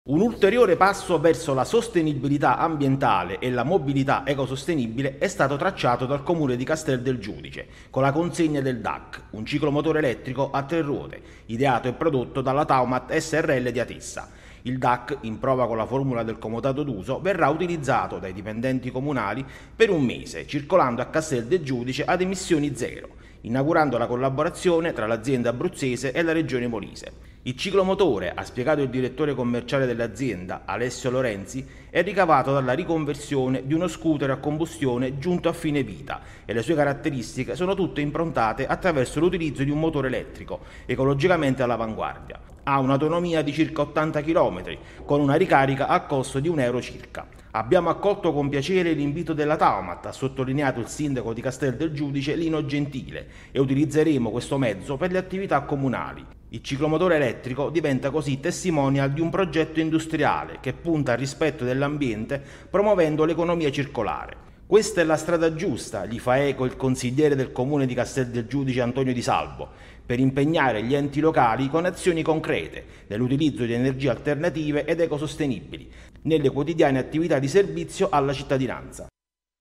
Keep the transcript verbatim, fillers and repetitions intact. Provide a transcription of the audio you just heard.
Un ulteriore passo verso la sostenibilità ambientale e la mobilità ecosostenibile è stato tracciato dal Comune di Castel del Giudice con la consegna del D A C, un ciclomotore elettrico a tre ruote, ideato e prodotto dalla Taumat S R L di Atessa. Il D A C, in prova con la formula del comodato d'uso, verrà utilizzato dai dipendenti comunali per un mese, circolando a Castel del Giudice ad emissioni zero, inaugurando la collaborazione tra l'azienda abruzzese e la regione Molise. Il ciclomotore, ha spiegato il direttore commerciale dell'azienda, Alessio Lorenzi, è ricavato dalla riconversione di uno scooter a combustione giunto a fine vita e le sue caratteristiche sono tutte improntate attraverso l'utilizzo di un motore elettrico, ecologicamente all'avanguardia. Ha un'autonomia di circa ottanta chilometri, con una ricarica a costo di un euro circa. Abbiamo accolto con piacere l'invito della Taumat, ha sottolineato il sindaco di Castel del Giudice Lino Gentile, e utilizzeremo questo mezzo per le attività comunali. Il ciclomotore elettrico diventa così testimonial di un progetto industriale che punta al rispetto dell'ambiente promuovendo l'economia circolare. Questa è la strada giusta, gli fa eco il consigliere del comune di Castel del Giudice Antonio Di Salvo, per impegnare gli enti locali con azioni concrete nell'utilizzo di energie alternative ed ecosostenibili, nelle quotidiane attività di servizio alla cittadinanza.